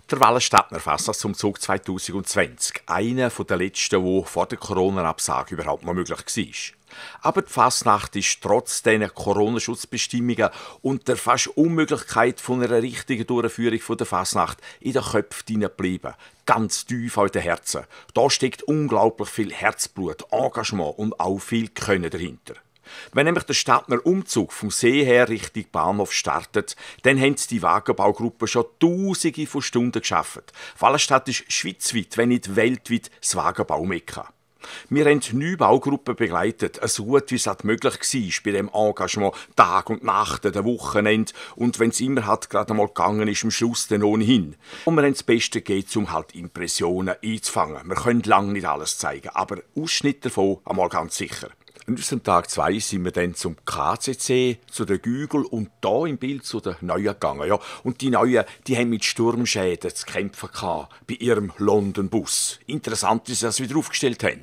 Der Wallenstadtner Fasnachtsumzug 2020. Einer der letzten, der vor der Corona-Absage überhaupt noch möglich war. Aber die Fasnacht ist trotz dieser Corona-Schutzbestimmungen und der fast Unmöglichkeit von einer richtigen Durchführung der Fasnacht in den Köpfen geblieben. Ganz tief in den Herzen. Da steckt unglaublich viel Herzblut, Engagement und auch viel Können dahinter. Wenn nämlich der Stadtner Umzug vom See her Richtung Bahnhof startet, dann haben die Wagenbaugruppe schon Tausende von Stunden geschafft. Wallenstadt ist schweizweit, wenn nicht weltweit, das Wagenbaumekka. Wir haben 9 Baugruppen begleitet, so gut wie es möglich war bei dem Engagement, Tag und Nacht, an den Wochenende und wenn es immer gerade einmal gegangen ist, am Schluss dann ohnehin. Und wir haben das Beste gegeben, um halt Impressionen einzufangen. Wir können lange nicht alles zeigen, aber Ausschnitte davon einmal ganz sicher. Und aus dem Tag 2 sind wir dann zum KCC, zu den Gügel und da im Bild zu den Neuen gegangen. Ja. Und die Neuen, die haben mit Sturmschäden zu kämpfen gehabt, bei ihrem London-Bus. Interessant ist, dass sie wieder aufgestellt haben.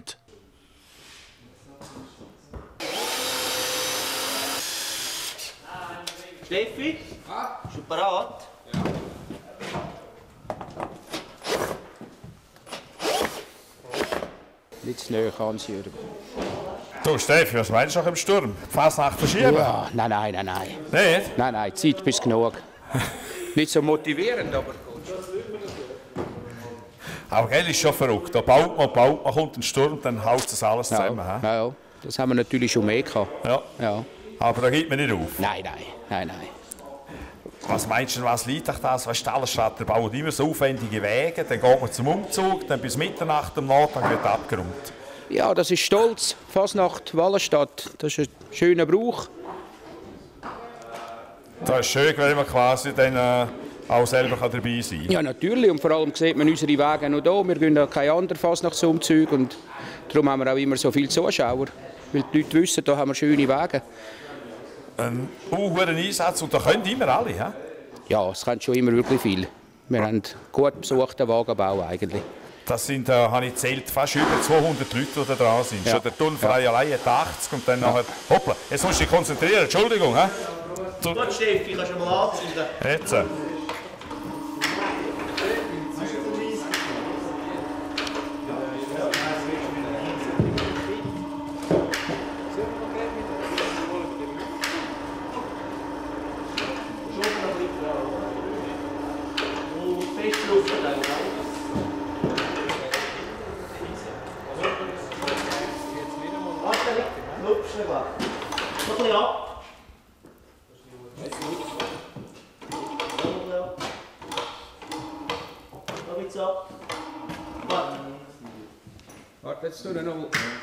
Steffi? Ja? Bist du bereit? Ja. Nicht zu nahe anschüren. Du Steffi, was meinst du noch im Sturm? Die Fasnacht verschieben? Ja, nein. Nicht? Nein, Zeit bis genug. Nicht so motivierend, aber gut. Aber gell, ist schon verrückt. Da baut man, kommt ein Sturm, dann haut das alles zusammen. Ja, das haben wir natürlich schon mehr gehabt. Ja. Aber da gibt man nicht auf. Nein. Was meinst du, was liegt euch das? Weißt du, alle Städte bauen immer so aufwendige Wege, dann geht man zum Umzug, dann bis Mitternacht am Nachmittag wird abgeräumt. Ja, das ist stolz. Fasnacht, Wallenstadt, das ist ein schöner Brauch. Das ist schön, wenn man quasi dann auch selber dabei sein kann. Ja, natürlich. Und vor allem sieht man unsere Wege noch hier. Wir gehen an keine anderen Fasnachtsumzüge und darum haben wir auch immer so viele Zuschauer. Weil die Leute wissen, hier haben wir schöne Wege. Ein hoher Einsatz und da können immer alle, he? Ja, es können schon immer wirklich viel. Wir haben gut besuchten Wagenbau eigentlich. Das sind, habe ich gezählt, fast über 200 Leute, die da dran sind. Ja. Schon der Tunnelfrei allein hat 80 und dann nachher... Hoppla, jetzt musst du dich konzentrieren, Entschuldigung. He? Gut, Steffi, kannst du mal anzünden? Jetzt. Warte, jetzt tun wir noch.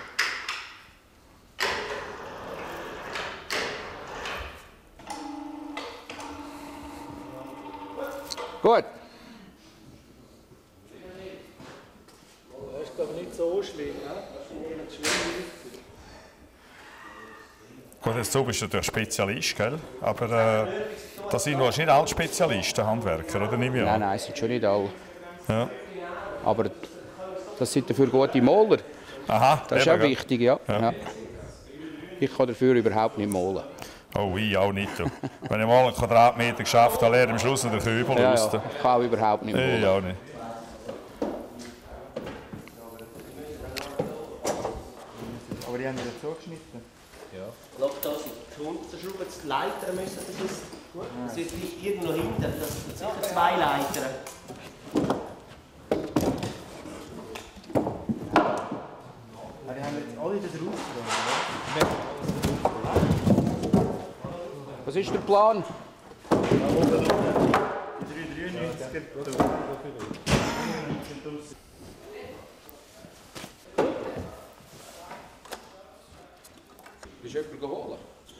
Gut. Das ist aber nicht so schlimm. Gut, jetzt so bist du natürlich Spezialist, gell? Aber das sind wahrscheinlich nicht alle Spezialisten, Handwerker, oder nicht mehr? Nein, sind schon nicht alle. Ja. Aber das sind dafür gute Maler. Aha, Das ist eben, auch wichtig, ja. Ich kann dafür überhaupt nicht malen. Oh, ich auch nicht. Du. Wenn ich mal einen Quadratmeter geschafft habe, lerne ich am Schluss noch den Kübel raus. Ja, ich kann auch überhaupt nicht malen. Ich auch nicht. Aber die haben ja zugeschnitten. Schau, da sind die Unterschrauben, die Leiter müssen das ist. Das wird irgendwo hinten, das sind sicher 2 Leitern. Die haben jetzt alle das rausgenommen. Was ist der Plan? Die 393er. Bist du jemanden geholt?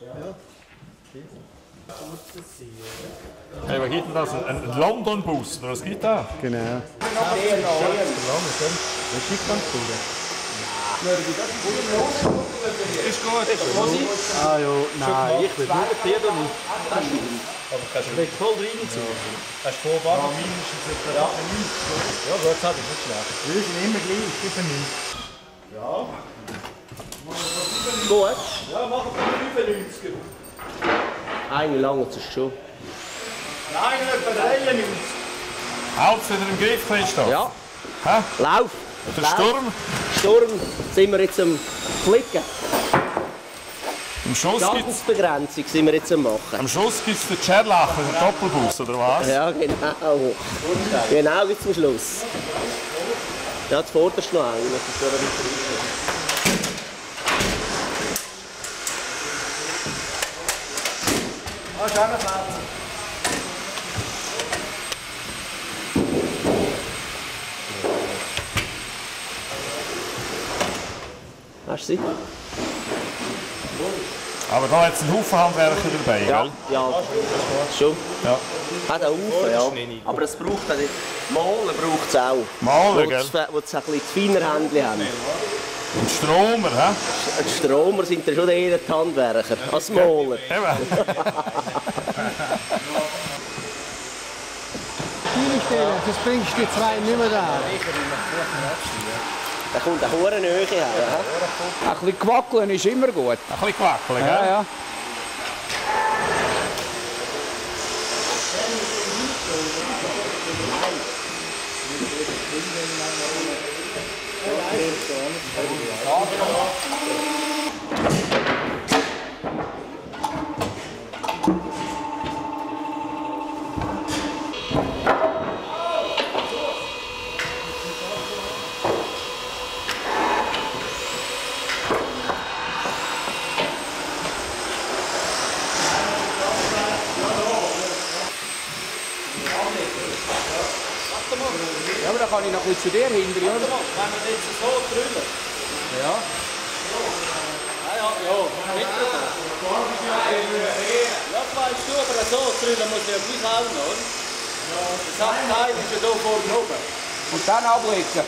Hey, was gibt denn das? Ein London-Bus, oder was gibt das? Genau. Das ist nicht ganz cool. Ist gut. Ah ja, nein, ich will nicht dir nicht. Aber kannst du voll reinziehen. Hast du voll ja, mindestens etwa 90. Ja gut, das ist nicht schlecht. Wir sind immer gleich, 95. Ja. Gut. Ja, machen wir 95. Eine lange ist schon. Nein, etwa 93. Alles wieder im Griff, Christoph? Ja. Hä? Lauf! Der Sturm? Sturm sind wir jetzt am Flicken. Am Schluss gibt's... Dasensbegrenzung sind wir jetzt am machen. Am Schluss gibt es den Scherlacher, den Doppelbus, oder was? Ja, genau. Genau bis zum Schluss. Ja, das vorderst noch einen. Ah, schöner Platz. Hast du sie? Aber da hat es einen Haufen Handwerker dabei, gell? Ja, schon. Ja. Hat einen Haufen, ja. Aber es braucht auch nicht. Malen braucht es auch. Malen, gell? Wo sie ein bisschen feiner Händchen haben. Und Stromer, hä? Die Stromer sind ja schon eher die Handwerker als Maler. Eben. Viele Stellen, das bringst du die zwei nicht mehr da. Da kommt eine hohe Nähe her. Ein bisschen gewackeln ist immer gut. Ein bisschen gewackeln, gell? Ja, ja. Ja, aber dann kann ich noch ein bisschen zu dir hinter, oder? Wenn wir jetzt so drüllen. Ja. Ja, das weißt du, aber so drüllen muss ich ja gleich auch noch, oder? Das Teil ist ja hier vorne oben. Und dann ablegen.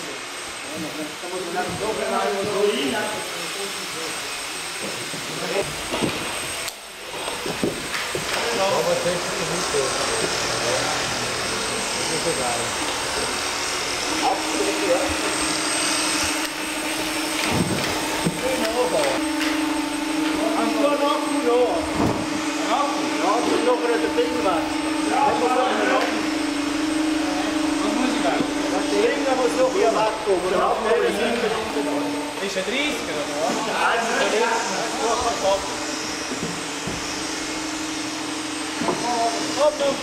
Ist ein 30er oder was? Komm noch!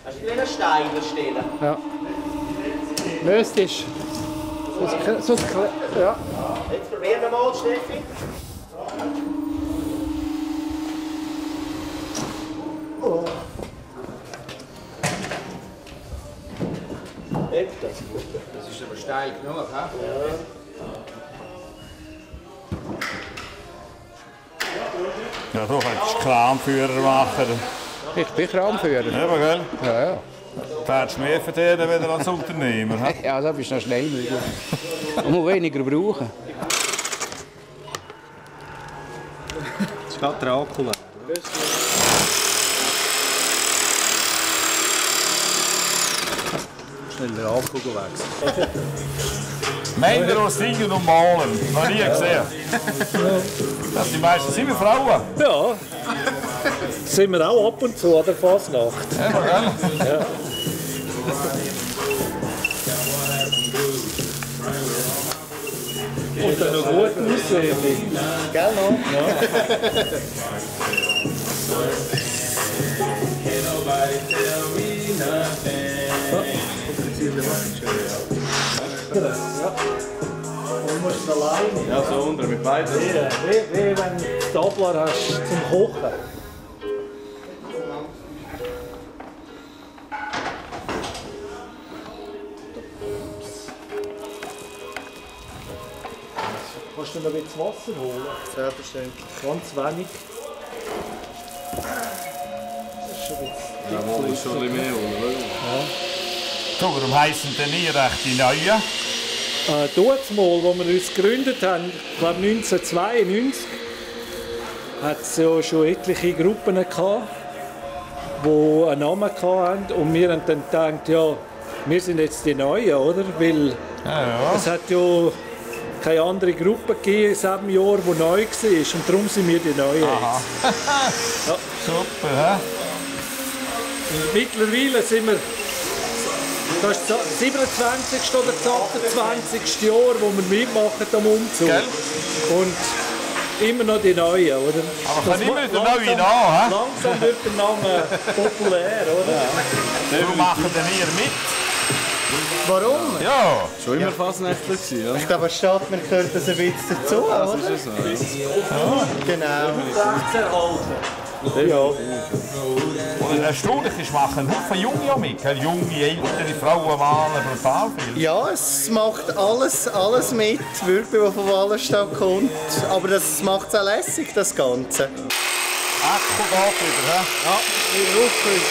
Hast du einen Steiner stellen? Ja. Müsstest. Sonst, ja. Jetzt probieren wir mal, Steffi. Das ist aber steil genug, hä? Ja, du könntest Kranführer machen. Ich bin Kranführer. Ja, gell? Ja, ja. Du hättest mehr verdienen wieder als Unternehmer. He? Ja, da bist du noch schnell möglich. Man muss weniger brauchen. Das ist gerade Dracula. Schnell den Akku wechseln. Männer, die singen und malen. Noch nie gesehen. Das sind meistens immer Frauen. Ja. Sind wir auch ab und zu an der Fasnacht. Ja, gell? Ja. Und dann noch gut aussehen. Gell noch? Ja. Und musst du alleine. Ja, so unten mit beiden. Wie wenn du Tabler hast zum Kochen. Kannst du noch ein bisschen Wasser holen? Selbstverständlich. Ganz wenig. Das ist schon ein bisschen. Ja, mal ist schon ein bisschen mehr, oder? Du, warum heissen denn ihr echt die Neuen? Dort mal, wo wir uns gegründet haben, ich glaube 1992, hat es ja schon etliche Gruppen gehabt, die einen Namen hatten. Und wir haben dann gedacht, ja, wir sind jetzt die Neuen, oder? Weil es hat ja keine andere Gruppe gegeben in diesem Jahr, die neu war. Und darum sind wir die Neuen jetzt. Ja. Super, hä? Und mittlerweile sind wir, das ist das 27. oder das 28. Jahr, wo wir mitmachen am Umzug. Gell? Und immer noch die Neuen, oder? Aber kann immer der Neue langsam- nach, hä? Langsam wird der Name populär, oder? Warum machen denn ihr mit? Warum? Ja. Schon immer Fasnächtler gewesen, ja? Ich glaube, statt wir gehört das ein bisschen dazu, oder? Das ist es so, ja. Genau. Ja. Und erstaunlich ist, machen Haufen Junge auch mit. Gell? Junge, ältere Frauen malen brutal viel. Ja, es macht alles mit, wirklich, was von Wallenstadt kommt. Aber das macht es auch lässig, das Ganze. Akku geht wieder, hä? Ja, wieder aufgerüstet.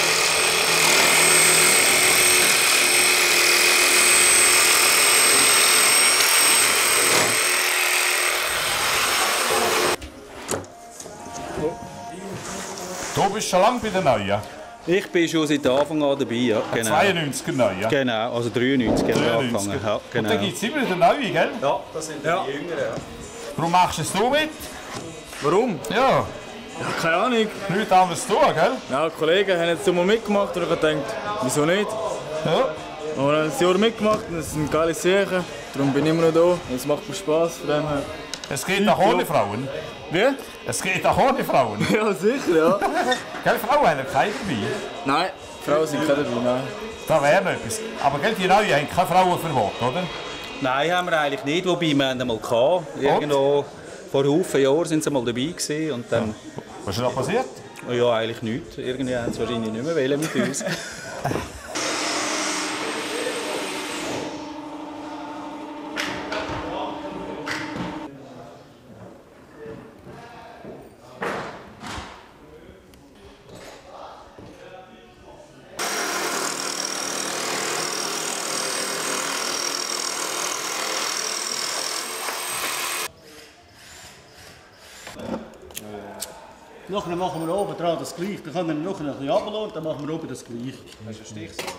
Du bist schon lange bei den Neuen. Ich bin schon seit Anfang an dabei, ja. Genau. 92er Neuen. Genau, also 93 haben wir 93. angefangen. Ja, Und genau. dann gibt es immer den Neuen, gell? Ja, das sind die Jüngeren. Warum machst es du mit? Warum? Ja, Keine Ahnung. nichts anderes zu tun, gell? Ja, die Kollegen haben jetzt mal mitgemacht und ich habe gedacht, wieso nicht? Ja. Und dann haben sie ein Jahr mitgemacht und es sind geile Sachen. Darum bin ich immer noch da und es macht mir Spass. Von dem her. Es geht auch ohne Frauen. Wie? Es geht auch ohne Frauen. Ja, sicher, ja. Gell, Frauen haben keine dabei. Nein, Frauen sind keine dabei, nein. Da wäre noch etwas. Aber gell, die Neuen haben keine Frauenverbot, oder? Nein, haben wir eigentlich nicht, wobei wir haben einmal gehabt. Irgendwo vor Haufen Jahren sind sie mal dabei gewesen und dann... Was ist da passiert? Ja, eigentlich nichts. Irgendwie haben sie wahrscheinlich nicht mehr wollen mit uns. Nachher machen wir oben dran das Gleiche. Dann können wir noch ein bisschen runterlassen und dann machen wir oben das Gleiche. Das ist ein Stich.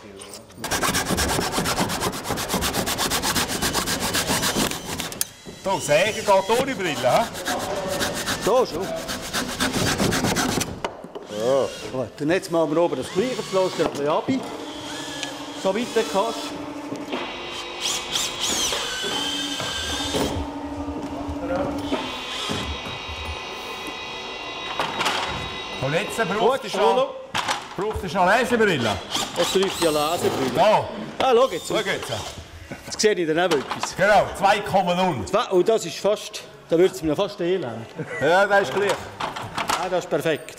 So, Sägen geht ohne Brille, hä? Da schon. Ja. Gut, dann jetzt machen wir oben das Gleiche. Jetzt lässt du ein bisschen ab. So weit du kannst. Und jetzt braucht es noch Lesebrille. Es läuft ja Laserbrille. Ja, Ah, schau jetzt. schau jetzt. Jetzt sehe ich dann auch etwas. Genau, 2,0. Oh, das ist fast... Da wird es mir fast elend. Ja, das ist gleich. Ah, das ist perfekt.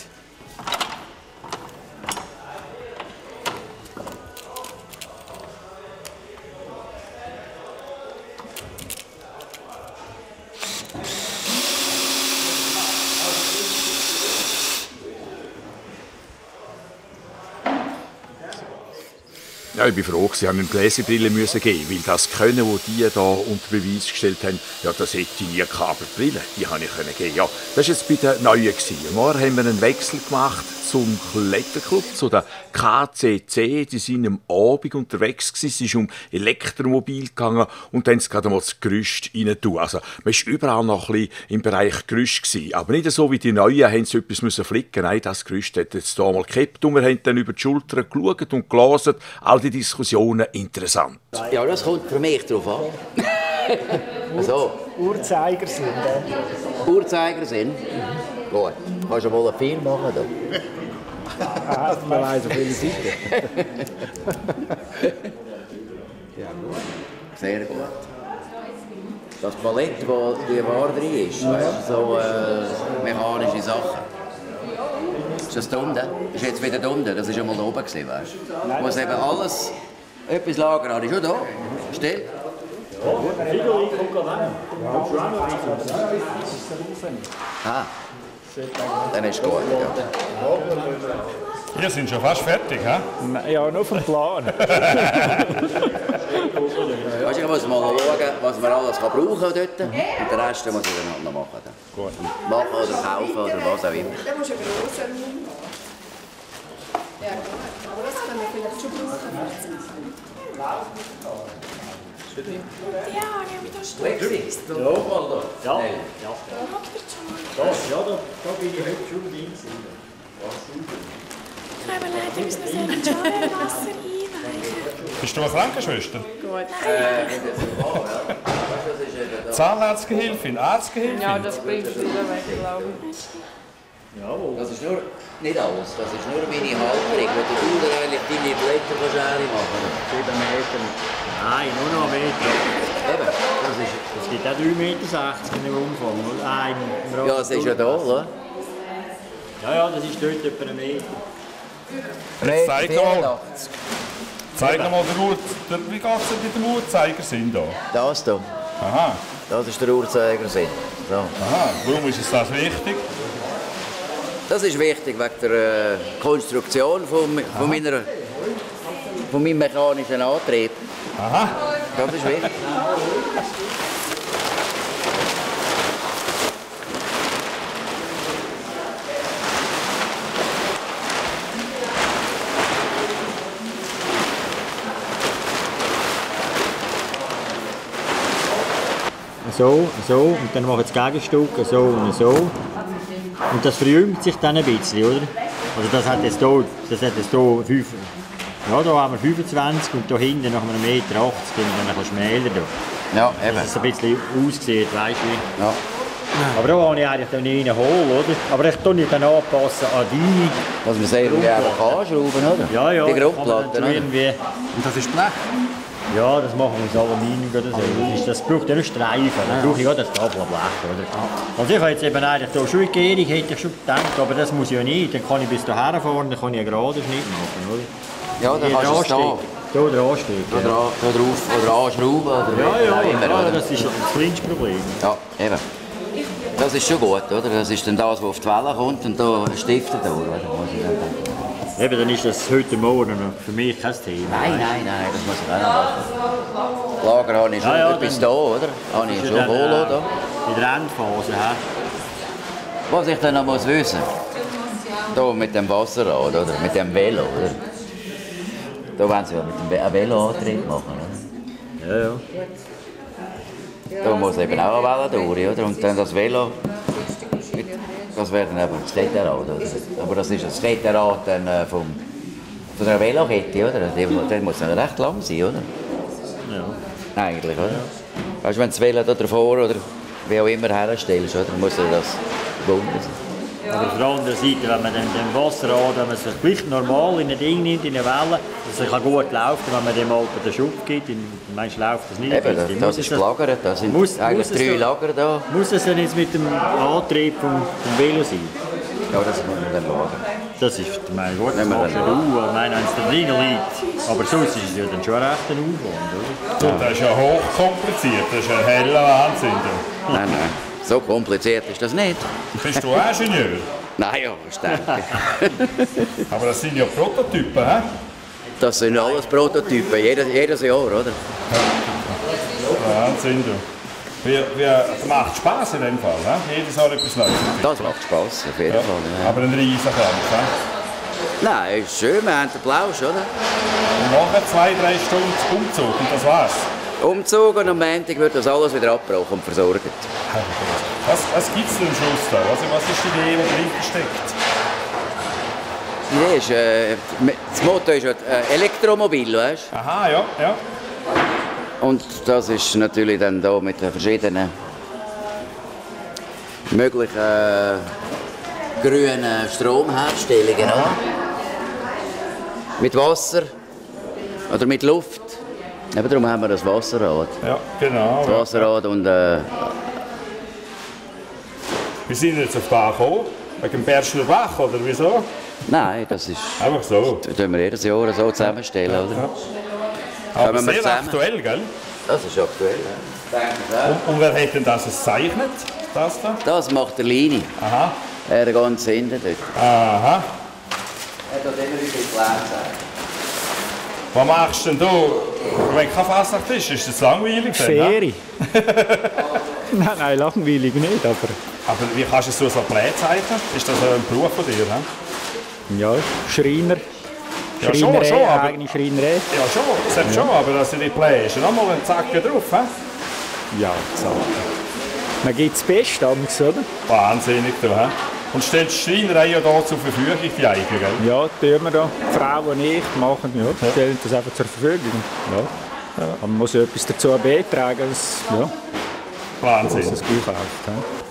Ja, ich bin froh, sie haben eine Gläserbrille müssen geben, weil das Können, das die hier unter Beweis gestellt haben, ja, das hätte ich nie gehabt, aber die Brille, die habe ich können geben. Ja, das war jetzt bei den Neuen gewesen. Morgen haben wir einen Wechsel gemacht zum Kletterclub, zu der KCC. Die sind am Abend unterwegs gewesen. Es ist um Elektromobil gegangen und dann haben sie gerade mal das Gerüst rein tun. Also, man war überall noch ein bisschen im Bereich Gerüst gewesen. Aber nicht so wie die Neuen, haben sie etwas müssen flicken. Nein, das Gerüst hat jetzt hier mal gekippt und wir haben dann über die Schulter geschaut und gelesen. All die Diskussionen interessant. Ja, das kommt für mich drauf an. So. Uhrzeigersinn. Uhrzeigersinn? Gut. Kannst du wohl einen Film machen? Ah, tut mir leid, auf welche Seite? Ja, gut. Sehr gut. Das Ballett, das die Ware drin ist, weißt du, so mechanische Sachen. Ist das da unten? Ist jetzt wieder da unten? Das war schon mal da oben, weißt du? Muss eben alles, etwas lagern. Habe ich schon da? Still? Ah, dann ist gut. Ja. Wir sind schon fast fertig, hä? Ja, nur vom Plan. Weißt du, ich muss mal schauen, was man alles brauchen kann dort. Und den Rest muss ich dann noch machen. Gut. Machen oder kaufen oder was auch immer. Da musst du einen grossen Raum. Ja, aber das können wir vielleicht schon brauchen. Ja, ich habe wieder Stress. Ja, mal da. Ja. Ja. Da bin ich heute schon drin. Ich habe leider müssen so ein Schauerwasser einweichen. Bist du eine Krankenschwester? Gut. Zahnarztgehilfin, Arztgehilfin? Ja, das bringt viel weg, glaube ich. Das ist nur, nicht alles, das ist nur meine Halterung, wo du da eigentlich deine Blätter machen kannst. 7 Meter. Nein, nur noch einen Meter. Eben, das ist... Es gibt auch 3,60 Meter im Umfang. Oder? Ja, das ist ja da, oder? Ja, das ist dort etwa 1 Meter. Zeig mal. Zeig mal wie geht es mit dem Uhrzeigersinn da? Das hier. Aha. Das ist der Uhrzeigersinn. So. Aha, warum ist das wichtig? Das ist wichtig wegen der Konstruktion von meinem mechanischen Antrieb. Aha. Das ist wichtig. So, und dann mache ich das Gegenstück, so und so. Und das verjüngt sich dann ein bisschen, oder? Also das hat jetzt hier 5, ja, da haben wir 25 und da hinten noch 1,80 Meter und dann etwas schmäler. Da. Ja, eben. Dass es ein bisschen aussieht, weißt du? Ja. Aber da habe ich eigentlich dann nicht holen, oder? Aber ich tue nicht dann anpassen an die... Dass man selber einfach anschrauben, oder? Ja, ja. Die Grundplatten, oder? Irgendwie... Und das ist Blech? Ja, das machen wir aus Aluminium oder so. Das braucht ja nur Streifen. Dann brauche ich auch das Tafelblech, oder? Also ich habe jetzt eben eigentlich hier schon Gärung, hätte ich schon gedacht, aber das muss ich ja nicht. Dann kann ich bis hierher fahren, dann kann ich einen geraden Schnitt machen, oder? Ja, dann kannst du es da. Hier dran stecken. Oder drauf, oder anschrauben, oder ja, das ist das kleinste Problem. Ja, eben. Das ist schon gut, oder? Das ist dann das, was auf die Welle kommt und da ein Stift da, oder? Eben, dann ist das heute Morgen für mich kein Thema. Nein, das muss ich auch noch machen. Lager habe ich schon etwas da, oder? Habe ich schon Volo da. In der Endphase, hä? Was ich dann noch muss wissen, da mit dem Wasserrad, oder? Mit dem Velo, oder? Da wollen sie ja mit dem Veloantrieb machen, oder? Ja. Da muss eben auch eine Welle durch, oder? Und dann das Velo, das wäre dann eben das Kletterrad, oder? Aber das ist das Kletterrad dann von der Velokette, oder? Der muss dann recht lang sein, oder? Ja. Eigentlich, oder? Weißt du, wenn du das Velo da davor oder wie auch immer herstellst, oder? Muss das gebunden sein. Aber auf der anderen Seite, wenn man dem Wasserrad, wenn man sich gleich normal in ein Ding nimmt, in eine Welle, dass es gut laufen kann, wenn man dem mal den Schub gibt, manchmal läuft das nicht. Eben, das ist gelagert, da sind eigentlich 3 Lager da. Muss das dann jetzt mit dem Antrieb vom Velo sein? Ja, das muss man dann schauen. Das ist, mein Gott, das machst du, ich meine, wenn es da drin liegt. Aber sonst ist es ja dann schon recht ein Aufwand, oder? Ja. Das ist ja hochkompliziert, das ist ein heller Wahnsinn. Nein, so kompliziert ist das nicht. Bist du auch Ingenieur? Nein, ja, verständlich. Aber das sind ja Prototypen, hä? Das sind alles Prototypen, jedes Jahr, oder? Wahnsinn, du. Wie macht Spaß in dem Fall, he? Jedes Jahr etwas Neues. Das macht Spass, auf jeden Fall. Ja. Aber ein Riesenkampf, he? Nein, ist schön, wir haben den Plausch, oder? Und nachher 2-3 Stunden Umzug und das war's. Umzug und am Montag wird das alles wieder abgebrochen und versorgt. Was gibt es denn am Schluss da? Was ist die Idee, die dahinter steckt? Die Idee ist, das Motto ist ja Elektromobil, weißt du? Aha, ja. Und das ist natürlich dann da mit den verschiedenen möglichen grünen Stromherstellungen. Ja. Mit Wasser oder mit Luft. Eben darum haben wir das Wasserrad. Ja, genau. Das Wasserrad und... Wie sind jetzt auf da gekommen? Wegen dem Berschler Bach, oder wieso? Nein, das ist... Einfach so? Das tun wir jedes Jahr so zusammenstellen, oder? Ja. Aber sehr aktuell, gell? Das ist aktuell, ja. Und wer hat denn das gezeichnet? Das da? Das macht der Lini. Aha. Er ganz hinten dort. Aha. Er hat immer wieder Pläne. Was machst denn du, wenn kein Fasnacht ist das langweilig? Ferie. Nein, langweilig nicht, aber wie kannst du so Pläne zeichnen? Ist das ein Beruf von dir? He? Ja, Schreiner. Ja, schon, aber... eigene Schreinerei. Ja, schon, selbst schon, aber das sind die Pläne. Ist noch mal ein Zacken drauf, he? Ja, Zacken. Man gibt das Beste an, oder? Wahnsinnig, du, he? Und stellst die Schreinerei ja hier zur Verfügung, die eigene, gell? Ja, tun wir da. Die Frau und ich machen, ja, stellen das einfach zur Verfügung. Ja. Ja. Man muss ja etwas dazu beitragen, dass, ja, Wahnsinn. Dass es gut läuft. Ja.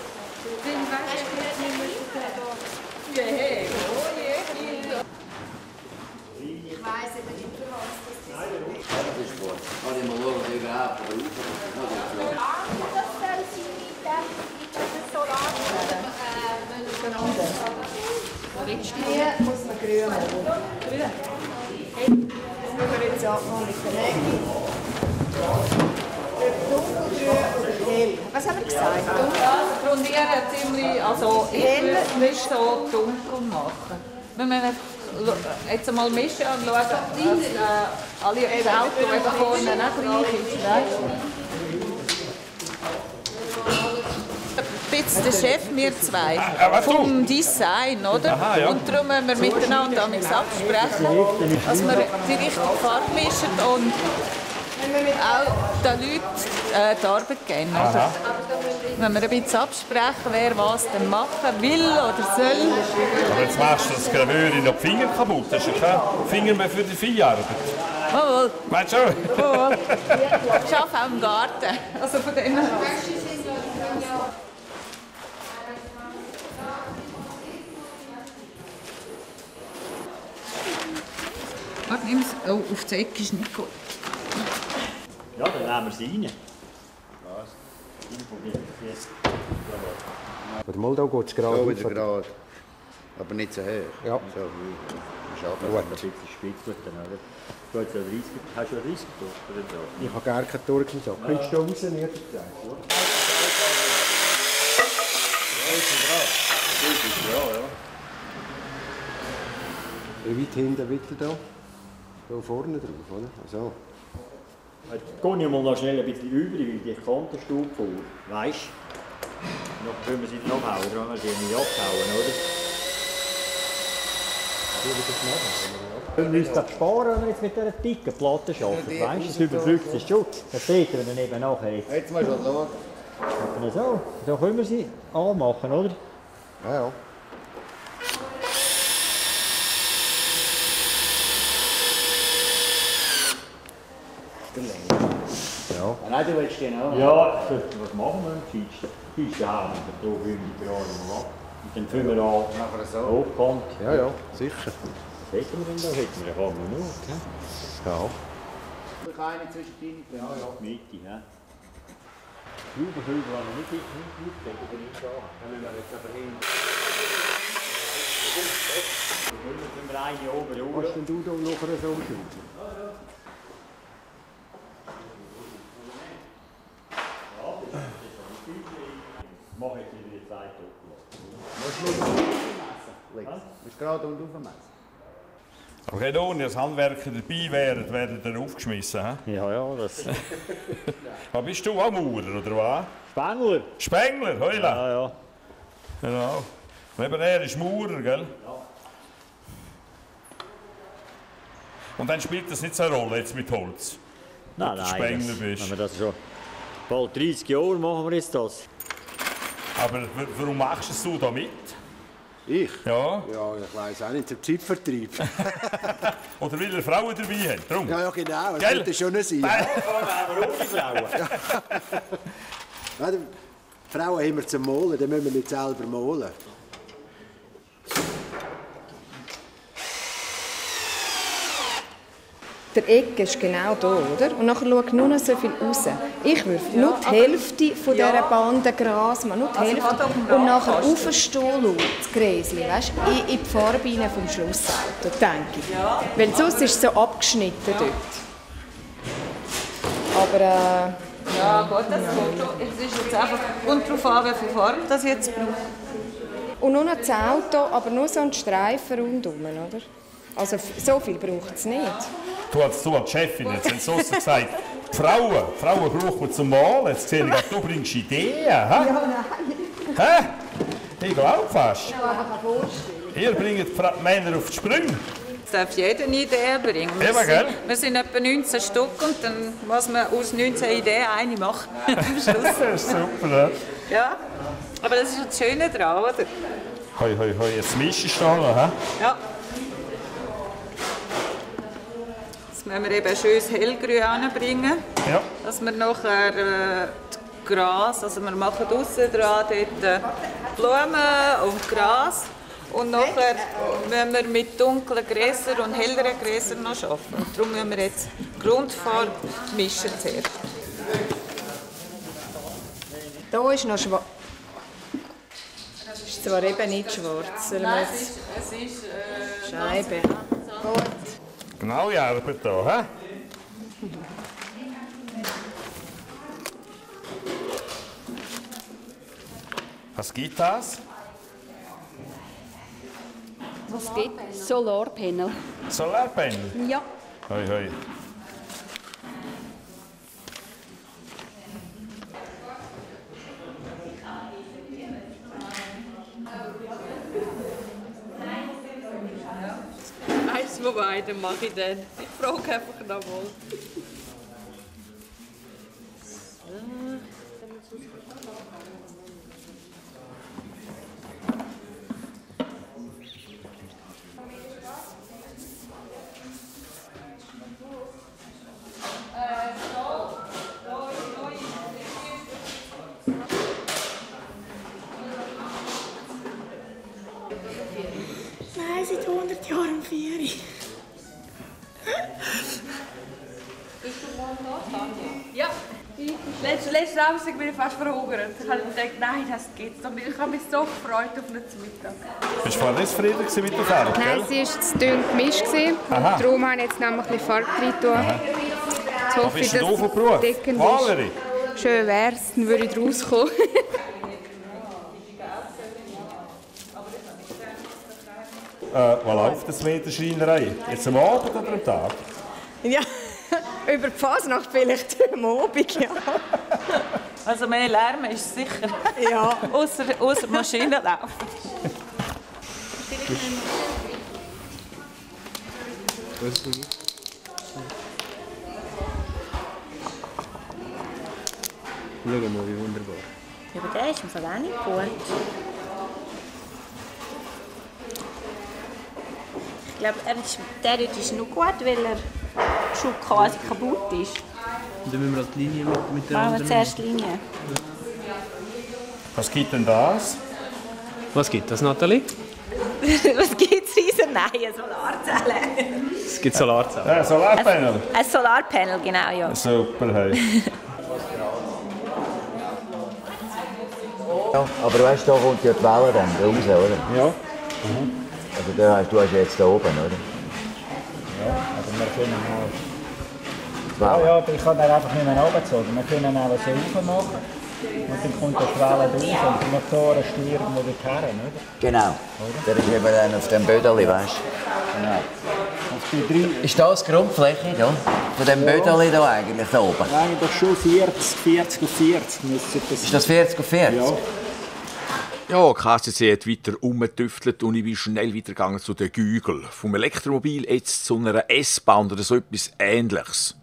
Hier muss man grün machen. Das müssen wir jetzt abmachen mit der Nägel. Dunkelgrün oder hell? Was haben wir gesagt? Grundieren ziemlich, also ich würde nicht so dunkel machen. Wenn wir jetzt einmal mischen und schauen, dass alle Autos vorne nicht gleich ist. Jetzt der Chef, wir zwei, vom Design, oder? Aha, ja. Und darum müssen wir miteinander absprechen, dass wir die richtige Farbe mischen und auch den Leuten die Arbeit geben. Oder? Wenn wir ein bisschen absprechen, wer was denn machen will oder soll. Aber jetzt machst du das Graveur in die Finger kaputt. Das ist ja kein Finger mehr für die Vieharbeit. Jawohl. Meinst du schon? Jawohl. Ich arbeite auch im Garten. Also von dem her. Warte, nimm es. Oh, auf die Ecke ist nicht gut. Ja, dann nehmen wir sie rein. Oder mal, da geht es gerade. So wieder gerade. Aber nicht so hoch. Ja. So, Schade, dass ein bisschen spitz wird dann, oder? Du hast ja 30, hast du ja 30 durch, oder? Ich habe gar keinen Durchschnitt. Könntest du rausnehmen? Wie weit hinten wieder da? Da vorne drauf, oder? Also. Jetzt gehe ich mal noch schnell ein bisschen rüber, weil die Kantenstube vor, weißt du? Noch können wir sie noch abhauen, oder? Wir sie nicht abhauen, oder? Wir müssen das sparen, wenn wir jetzt mit dieser dicken Platte arbeiten. Weißt du, das ist über 50 Stück. Das Peter dann eben nachher. Jetzt mal schon schauen. So können wir sie anmachen, oder? Ja, ja. Ja. Nein, du willst den auch. Ja, was machen wir am Dienstag? Dienstag haben wir da 100 Grad im Watt. Wenn 5 Jahre hochkommt. Ja, sicher. Hätten wir denn da? Hätten wir eine halbe Minute. Ja. Keine zwischendrin? Ja, Mitte. Überhügel haben wir nicht gut, denke ich, da. Dann müssen wir jetzt aber hin. Wenn wir eine oben schauen. Was denn du da nachher so tun? Mach jetzt wieder die Zeit Was musst du messen? Musst du gerade unten aufmessen? Okay, da, wenn als Handwerker dabei wären, werden ihr aufgeschmissen. He? Ja, das. Aber bist du auch Maurer, oder was? Spengler. Spengler, heula. Ja. Genau. Eben er ist Maurer, gell? Ja. Und dann spielt das nicht so eine Rolle jetzt mit Holz? Nein, du Spengler bist. Wenn wir das schon bald 30 Jahre machen wir jetzt das. Aber warum machst du da mit? Ich? Ja. Ja, ich weiss auch nicht, zum Zeitvertreib. Oder weil ihr Frauen dabei habt, darum? Ja, genau, das Gell? könnte schon sein. Nein. Aber ohne Frauen. Ja, die Frauen haben wir zum Malen, dann müssen wir nicht selber malen. Der Ecke ist genau hier, oder? Und nachher schaut nur noch so viel raus. Ich würde nur die Hälfte von dieser Bande Gras machen, nur die Hälfte. Und nachher aufstehen das Gräschen, weißt du, in die Farbe rein vom Schlussauto, denke ich. Weil sonst ist es so abgeschnitten dort. Aber ja gut, das Foto. Es ist jetzt einfach und darauf an, wie viel Farbe das jetzt braucht. Und nur noch das Auto, aber nur so ein Streifen rundherum, oder? Also so viel braucht es nicht. Du als Chefin, jetzt haben sie gesagt, Frauen braucht man zum Malen. Jetzt sehe ich, du bringst Ideen. He? Ja, nein. Hä? Ich glaube fast. Ihr bringt die Männer auf die Sprünge. Es darf jeder eine Idee bringen. Wir sind etwa 19 Stück und dann muss man aus 19 Ideen eine machen. Am Schluss. Das ist super, ne? Ja, aber das ist das Schöne daran, oder? Hoi, jetzt mischst du da noch, hä? Ja. Jetzt müssen wir eben ein schönes Hellgrün anbringen. Ja. Dass wir nachher Gras, also wir machen draussen dran dort Blumen und Gras. Und nachher müssen wir mit dunklen Gräsern und helleren Gräsern noch arbeiten. Und darum müssen wir jetzt Grundfarbe mischen zuerst. Hier ist noch schwarz. Das ist zwar eben nicht schwarz. Nein, es ist Scheibe. Genau, ja, Arbeit da, hä? Was gibt das? Was gibt? Solarpanel. Solarpanel? Ja. Hoi. Weißt du, wobei, dann mache ich dann. Ich frage einfach noch mal. Nein, seit 100 Jahren 4. Bist du morgen da, Tanja? Ja. Letzten Samstag bin ich fast verhungert. Ich habe gedacht, nein, das geht's doch nicht. Ich habe mich so gefreut auf den Mittag. Bist du vorhin nicht zufrieden mit der Farbe? Nein, sie war zu dünn gemischt. Darum habe ich jetzt nämlich ein bisschen Farbe rein tun. Jetzt hoffe ich, dass es deckend ist. Schön wäre es, dann würde ich rauskommen. Wann läuft das mit der Schreinerei? Jetzt am Abend oder am Tag? Ja, über die Fasnacht vielleicht am Abend, ja. Also mehr Lärm ist sicher. Ja. Ausser Maschinen laufen. Schau mal, wie wunderbar. Ja, aber der ist im Fall auch nicht gut. Ich glaube, der dort ist nur gut, weil er schon quasi kaputt ist. Und dann müssen wir halt die Linie mit der Machen wir anderen. zuerst Linie. Was gibt denn das? Was gibt das, Nathalie? Was gibt es, Riesen? Nein, eine Solarzelle. Es gibt Solarzellen. Ein Solarpanel? Ein Solarpanel, genau, ja. Super, hey. Ja, aber weißt du, da kommt ja die Welle dann raus, oder? Ja. Also du hast jetzt da oben, oder? Ja, aber wir können auch... Welle. Ja, aber ich kann dann einfach nicht mehr runtergezogen. Wir können auch so rauf machen. Und dann kommt die Welle raus und die Motoren steuern wir dorthin, oder? Genau. Der ist eben dann auf dem Bödeli, weißt du? Genau. Ist das die Grundfläche da? Von dem Bödeli da eigentlich da oben? Eigentlich schon 40 auf 40 müsste das sein. Ist das 40 auf 40? Ja. Ja, KCC hat weiter umgetüftelt und ich bin schnell weitergegangen zu den Gügeln. Vom Elektromobil jetzt zu einer S-Bahn oder so etwas Ähnliches.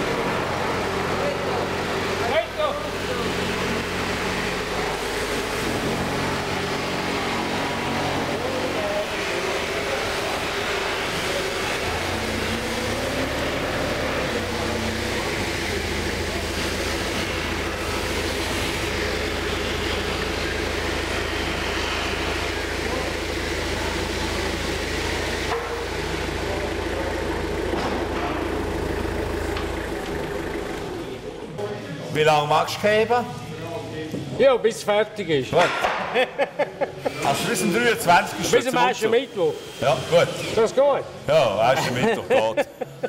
Wie lange magst du geben? Ja, bis es fertig ist. Gut. Also bis zum 23. Bis zum 1. Mittwoch. Ja, gut. Das geht? Ja, 1. Mittwoch geht.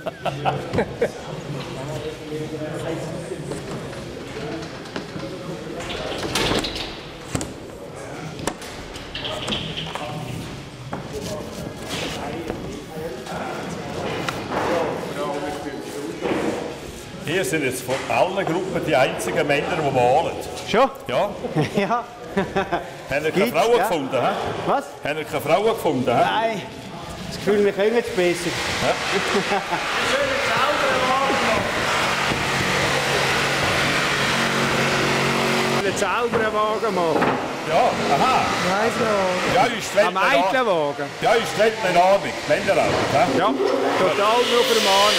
Hier sind jetzt von allen Gruppen die einzigen Männer, die malen. Schon? Ja. Ja. Haben ihr keine Frauen gefunden? He? Was? Haben ihr keine Frauen gefunden? He? Nein. Das Gefühl, wir können es besser. Ich will selber einen Wagen machen. Ja, aha. Weiss noch. Ja, ist Am Eidlenwagen. Ja, ist eine Ahnung. Männerarbeit. Ja, total nur für den Mann.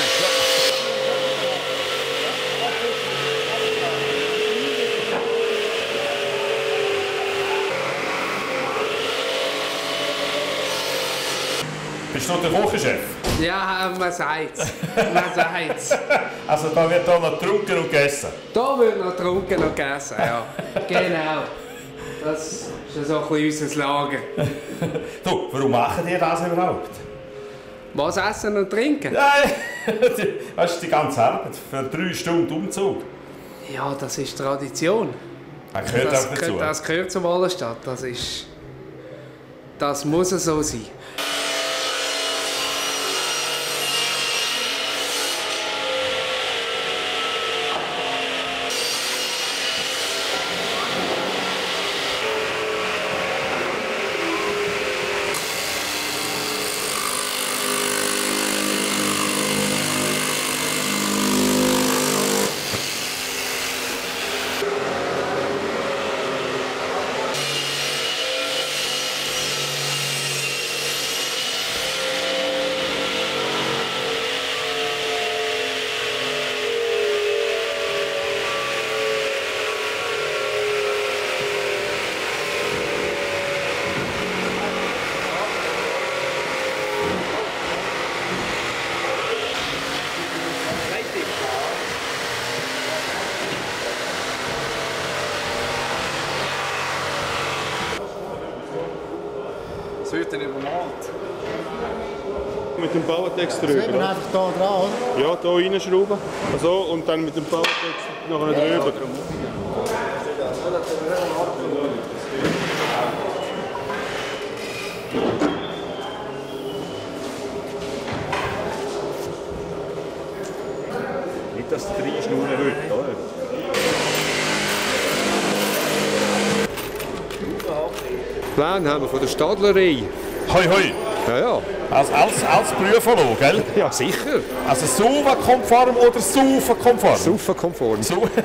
Bist du der Küchenchef? Ja, man sagt's. Man sagt's. Also da wird da noch getrunken und gegessen? Da wird noch getrunken und gegessen, ja. Genau. Das ist ja so ein bisschen unser Lager. Du, warum machen die das überhaupt? Was essen und trinken? Nein, weißt du, die ganze Arbeit für 3 Stunden Umzug. Ja, das ist Tradition. Das gehört auch dazu. Das gehört zum Wallenstadt. Das muss so sein. Es wird dann übermalt. Mit dem Bautext drüber. Das einfach da dran, oder? Ja, hier reinschrauben. Also, und dann mit dem Bautext nachher drüber. Nicht, dass der 3 Schnurren rückt, oder? Plan haben wir von der Stadlerei. Hoi, hoi. Ja, ja. Als Prüferlo, gell? Ja, sicher. Also SUVA-konform oder SUFA-konform? SUFA-konform.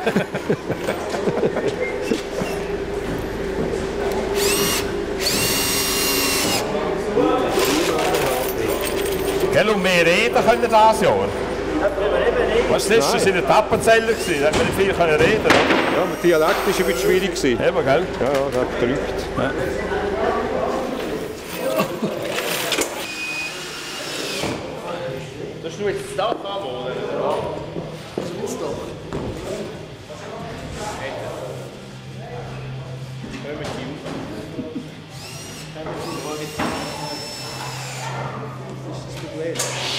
Gell, und mehr reden können dieses Jahr? Was war das? Das waren Tappenzähler, da hat man nicht viel reden. Ja, mit Dialekt war ein bisschen schwierig. Eben, gell? Ja, ja, das hat gedrückt. Ja. Sollst du jetzt das Dach anbauen? Ja. Das Dach. Kommen die Das ist das Problem.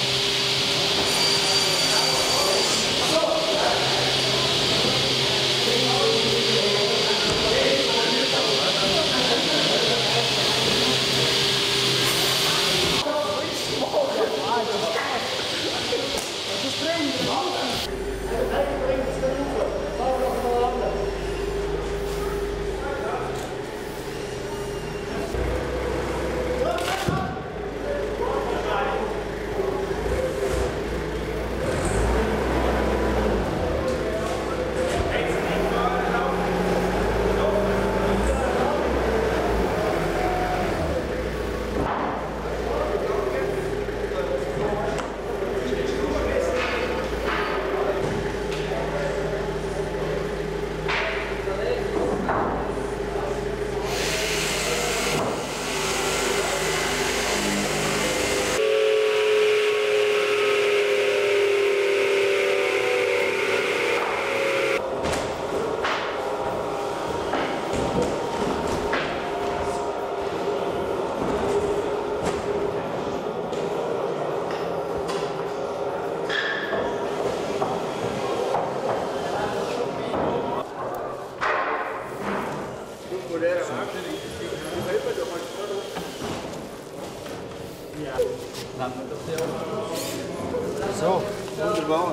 So, wunderbar.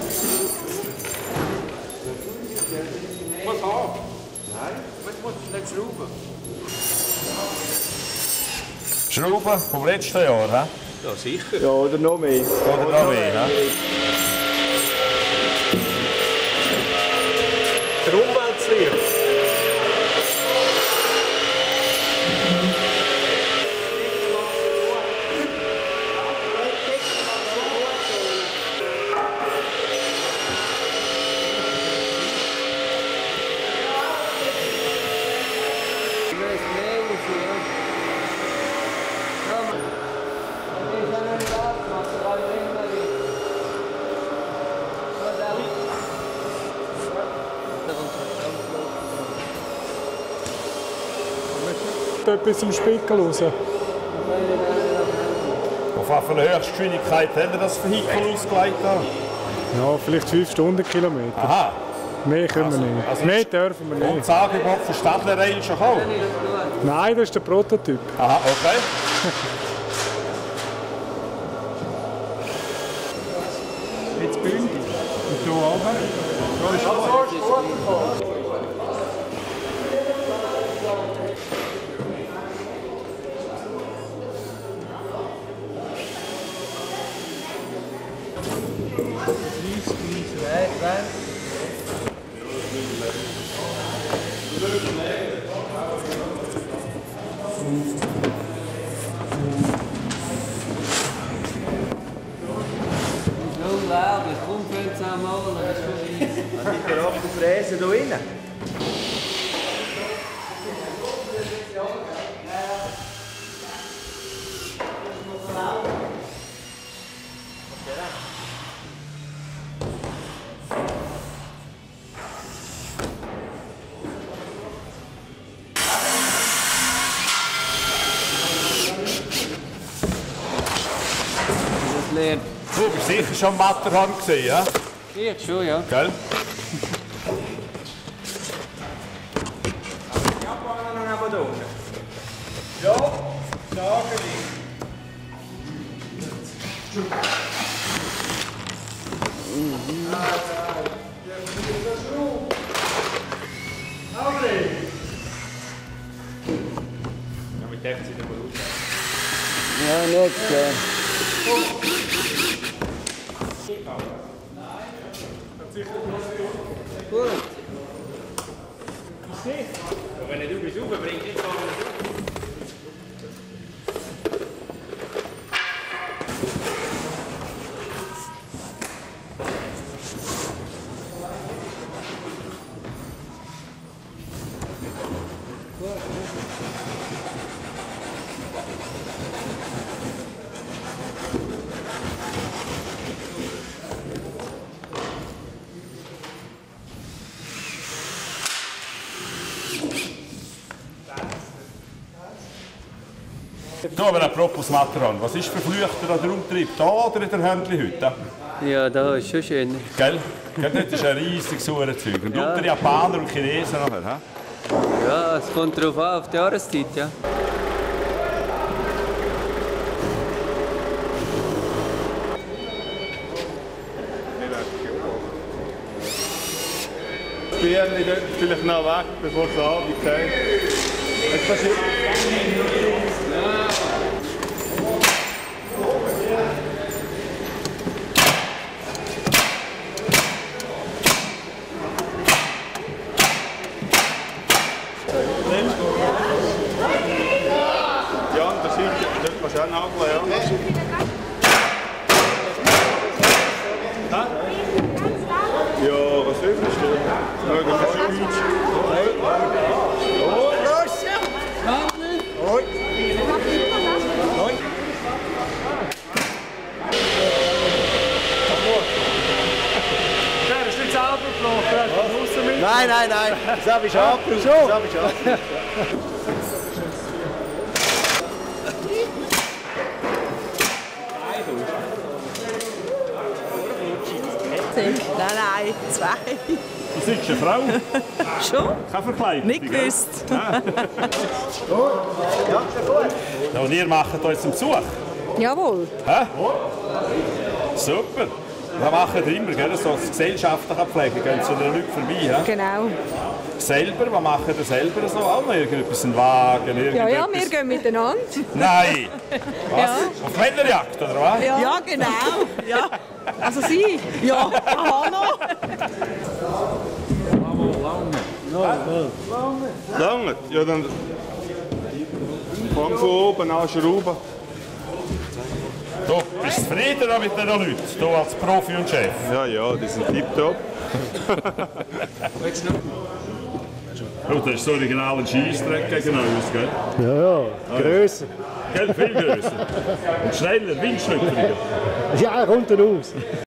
Was haben? Nein, Was musst du nicht schrauben? Schrauben vom letzten Jahr, hä? Ja, sicher. Ja, oder noch mehr. Oder noch mehr, hä? Der Umwelt zu lieb. Etwas im Spickel raus. Auf was für eine Höchstgeschwindigkeit hat er das Vehikel ausgelegt? Ja, vielleicht 5 Stundenkilometer. Aha. Mehr können wir nicht. Also Mehr dürfen wir nicht. Und das Angebot für Stadler Rail schon gekommen? Nein, das ist der Prototyp. Aha, okay. Jetzt Bündig. Und hier oben. Da ist alles. Unglaublich, komm 15 Mal, das ist schon easy. Was ist der Fräse hier drin? Du bist sicher schon am Matterhorn gesehen, ja? Ich schon, ja. Gell? Ja, sagen ich. Ja, mit dem sind wir gut. Ja, nicht so. Gut. Ja, wenn du bis rauf bringst, ich kann nicht. Du, aber apropos Matterhorn, was ist verfluchter an der Umtrieb? Da oder in der Höndli-Hütte? Ja, da ist schon schön. Gell? Das ist ein riesiges Zeug. Und unter Japaner und Chinesen nachher, hä? Ja, es kommt darauf an, auf die Jahreszeit, ja. Das Bierchen dort vielleicht noch weg, bevor es Abend geht. Jetzt passiert. Die andere Seite, dort kannst du auch nageln, ja. Ja, was willst du? Schau, du kannst Der ist nicht selber geflogen, der ist von außen mit. Nein, das habe ich abgerufen. Das habe ich abgerufen. Nein, zwei. Du bist eine Frau? Schon? Keine Verkleidung? Nicht gewusst. Ja, und ihr macht euch zum Besuch? Jawohl. Hä? Super. Wir machen immer, gell, so als gesellschaftliche Pflege, gehen zu den Leuten vorbei. He? Genau. Selber, was machen ihr selber so? Auch noch irgendetwas, ein Wagen, irgendetwas? Ja, wir gehen miteinander. Nein! Was? Ja. Auf Männerjagd, oder was? Ja, genau. Ja. Also Sie? Ja, Hanno. Lange? Ja, dann fang von oben an schrauben. Du bist zufrieden mit diesen Leuten, du als Profi und Chef? Ja, die sind tipptopp. Oh, das ist so original ein Scheissdreck gegen uns, gell? Ja, grösser. Gell, viel grösser. Und schneller, windschnüpfriger. Ja, runter raus.